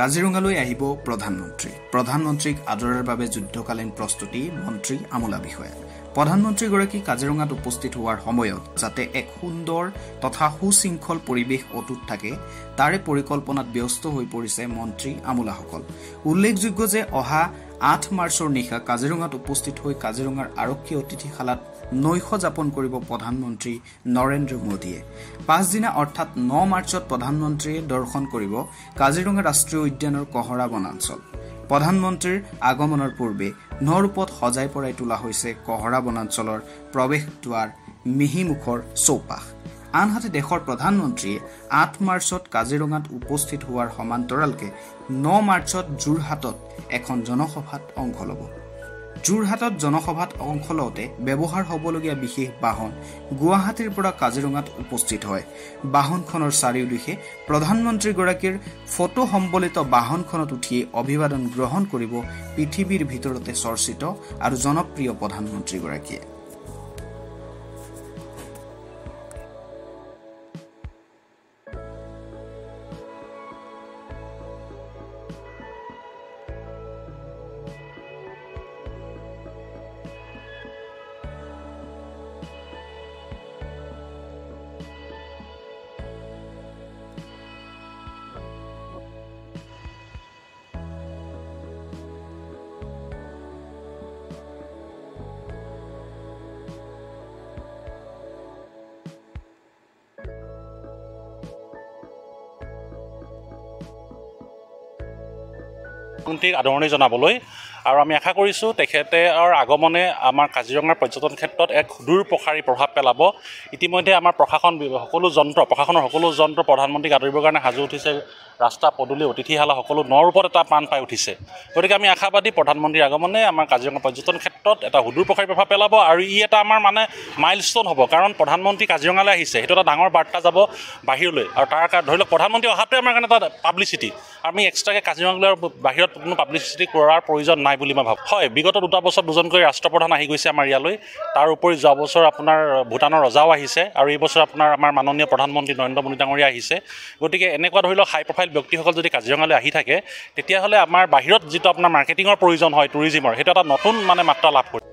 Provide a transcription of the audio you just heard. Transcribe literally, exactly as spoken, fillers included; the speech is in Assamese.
কাজিৰঙালৈ আহিব প্ৰধানমন্ত্ৰী প্ৰধানমন্ত্ৰীক আদৰৰ বাবে যুদ্ধকালীন প্ৰস্তুতি মন্ত্ৰী আমোলা বিষয়া প্ৰধানমন্ত্ৰীগৰাকী কাজিৰঙাত উপস্থিত হোৱাৰ সময়ত যাতে এক সুন্দৰ তথা সুশৃংখল পৰিৱেশ অটুট থাকে তাৰে পৰিকল্পনাত ব্যস্ত হৈ পৰিছে মন্ত্ৰী আমোলাসকল উল্লেখযোগ্য যে অহা আঠ মাৰ্চৰ নিশা কাজিৰঙাত উপস্থিত হৈ কাজিৰঙাৰ আৰক্ষী অতিথিশালাত নৈশ যাপন কৰিব প্ৰধানমন্ত্ৰী নৰেন্দ্ৰ মোদীয়ে পাঁচদিনা অৰ্থাৎ ন মাৰ্চত প্ৰধানমন্ত্ৰীয়ে দৰ্শন কৰিব কাজিৰঙা ৰাষ্ট্ৰীয় উদ্যানৰ কহৰা বনাঞ্চল প্ৰধানমন্ত্ৰীৰ আগমনৰ পূৰ্বে নৰূপত সজাই পৰাই তোলা হৈছে কহৰা বনাঞ্চলৰ প্ৰৱেশ দ্বাৰ মিহিমুখৰ চৌপাশ আনহাতে দেশৰ প্ৰধানমন্ত্ৰীয়ে আঠ মাৰ্চত কাজিৰঙাত উপস্থিত হোৱাৰ সমান্তৰালকে ন মাৰ্চত যোৰহাটত এখন জনসভাত অংশ ল'ব যোৰহাটত জনসভাত অংশ লওঁতে ব্যৱহাৰ হ'বলগীয়া বিশেষ বাহন গুৱাহাটীৰ পৰা কাজিৰঙাত উপস্থিত হয় বাহনখনৰ চাৰিওদিশে প্ৰধানমন্ত্ৰীগৰাকীৰ ফটো সম্বলিত বাহনখনত উঠি অভিবাদন গ্ৰহণ কৰিব পৃথিৱীৰ ভিতৰতে চৰ্চিত আৰু জনপ্ৰিয় প্ৰধানমন্ত্ৰীগৰাকীয়ে মন্ত্ৰীক আদৰণি জনাবলৈ আৰু আমি আশা কৰিছোঁ তেখেতৰ আগমনে আমাৰ কাজিৰঙাৰ পৰ্যটন ক্ষেত্ৰত এক সুদূৰ প্ৰসাৰী প্ৰভাৱ পেলাব ইতিমধ্যে আমাৰ প্ৰশাসন সকলো যন্ত্ৰ প্ৰশাসনৰ সকলো যন্ত্ৰ প্ৰধানমন্ত্ৰীক আদৰিবৰ কাৰণে সাজু উঠিছে ৰাস্তা পদূলি অতিথিশালা সকলো নৰূপত এটা প্ৰাণ পাই উঠিছে গতিকে আমি আশাবাদী প্ৰধানমন্ত্ৰীৰ আগমনে আমাৰ কাজিৰঙা পৰ্যটন ক্ষেত্ৰত এটা সুদূৰ প্ৰসাৰী প্ৰভাৱ পেলাব আৰু ই এটা আমাৰ মানে মাইলষ্টন হ'ব কাৰণ প্ৰধানমন্ত্ৰী কাজিৰঙালৈ আহিছে সেইটো এটা ডাঙৰ বাৰ্তা যাব বাহিৰলৈ আৰু তাৰ কাৰণে ধৰি লওক প্ৰধানমন্ত্ৰী অহাটোৱে আমাৰ কাৰণে এটা পাব্লিচিটি আমি এক্সট্ৰাকৈ কাজিৰঙালৈ বাহিৰত কোনো পাব্লিচিটি কৰাৰ প্ৰয়োজন নাই বুলি মই ভাবোঁ হয় বিগত দুটা বছৰ দুজনকৈ ৰাষ্ট্ৰপ্ৰধান আহি গৈছে আমাৰ ইয়ালৈ তাৰ উপৰি যোৱা বছৰ আপোনাৰ ভূটানৰ ৰজাও আহিছে আৰু এই বছৰ আপোনাৰ আমাৰ মাননীয় প্ৰধানমন্ত্ৰী নৰেন্দ্ৰ মোদী ডাঙৰীয়া আহিছে গতিকে এনেকুৱা ধৰি লওক হাই প্ৰফাইল ব্যক্তিসকল যদি কাজিৰঙালৈ আহি থাকে তেতিয়াহ'লে আমাৰ বাহিৰত যিটো আপোনাৰ মাৰ্কেটিঙৰ প্ৰয়োজন হয় টুৰিজিমৰ সেইটো এটা নতুন মানে মাত্ৰা লাভ কৰিব